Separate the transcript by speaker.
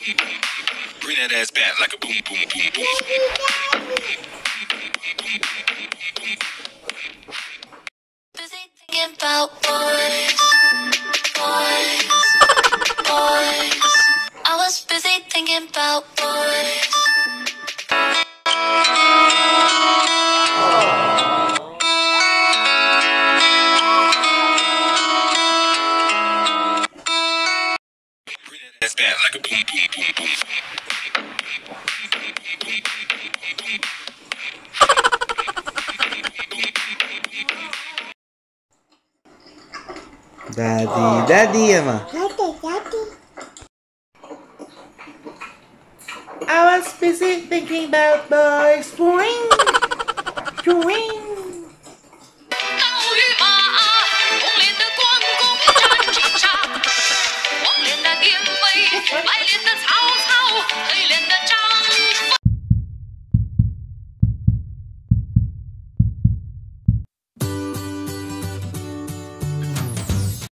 Speaker 1: Bring that ass back like a boom, boom, boom, boom.
Speaker 2: Busy thinking about boys, boys, boys. I was busy thinking about boys.
Speaker 1: Bring that ass back like a boom, boom, boom, boom.
Speaker 3: Daddy ya mah. I was busy thinking about boys. Boing, boing.
Speaker 2: 刀与马，红脸的关公战青纱，黄脸的典韦，白脸的曹操。